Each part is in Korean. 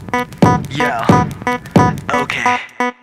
Yeah, okay.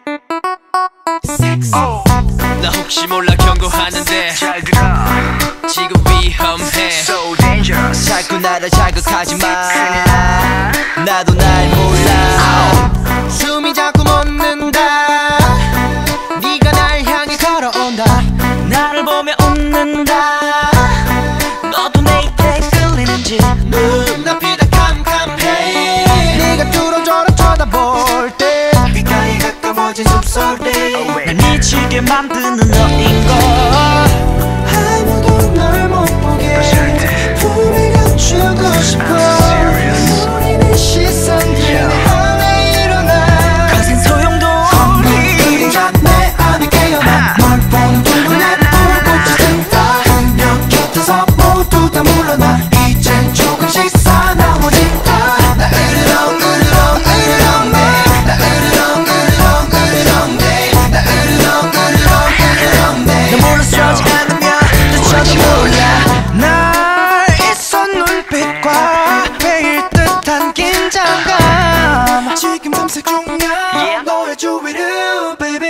나 혹시 몰라 경고하는데 잘 들어. 지금 위험해. So dangerous. 자꾸 나를 자극하지마. 나도 날 몰라. 숨이 자꾸 멎는다. 네가 날 향해 걸어온다. 나를 보며 웃는다. 너도 내 입에 끌리는지 눈앞이 다 캄캄해. 네가 뚫어져라 쳐다볼 때 귓가에 가까워진 숨소리 날 미치게 만드는 너인 걸. 아무도 널 못 보게 품에 감추고 싶어. 우리는 시선들 내 안에 일어나. 거센 소용도 없니. 그림자 내 안에 깨어나. 널 보는 눈에 불꽃이 든다. 한명 곁에서 모두 다 물러나. 이젠 조금씩 사나워진다. 나 으르렁 으르렁 으르렁 내. 나 으르렁 으르렁 으르렁 내. 나 으르렁 으르렁 으르렁 내. 너 물러서지 않으면 너저도 몰라. 날 있어 눈빛과 매일 듯한 긴장감. 지금 탐색 중이야 너의 주위를 baby.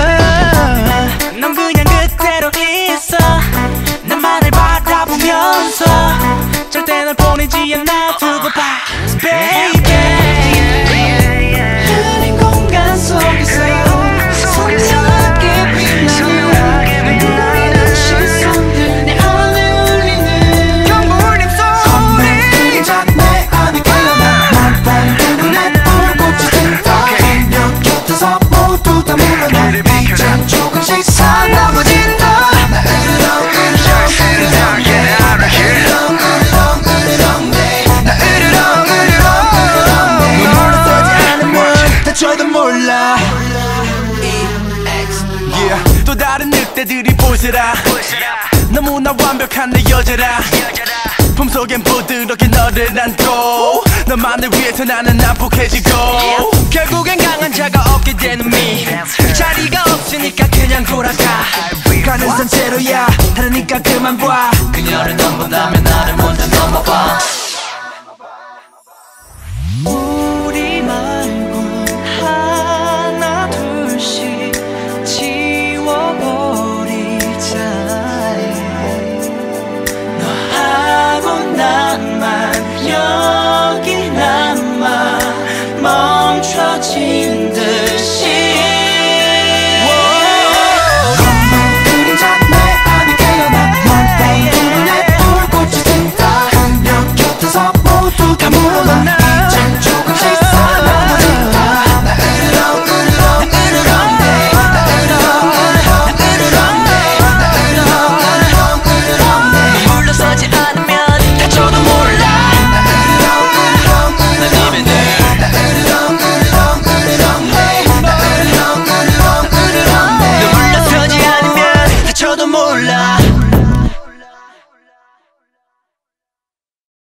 넌 그냥 그대로 있어. 나만을 바라보면서 절대 널 보내지 않아. 두고 봐 baby. 흐린 공간 속에서 선명하게 빛나는 우리는 시선들 내 안에 울리는 경물림 소리. 그림자 내 안에 깨어나. 널 보는 눈에 불꽃이 든다. 한명 곁에서 모두 다 물러나. 이젠 조금씩 사나워진다. 나 으르렁 으르렁 으르렁 내. 나 으르렁 으르렁 으르렁 내. 나 으르렁 으르렁 으르렁 내. 너 물러서지 않으면 다쳐도 몰라. Yeah. 또 다른 늑대들이 보이더라. 너무나 완벽한 내 여자라. 품속엔 부드럽게 너를 안고 너만을 위해서 나는 난폭해지고 결국엔 강한 자가 없게 되는 미. 자리가 없으니까 그냥 돌아가. 가는 산채로야 다르니까 그만 봐. 그녀를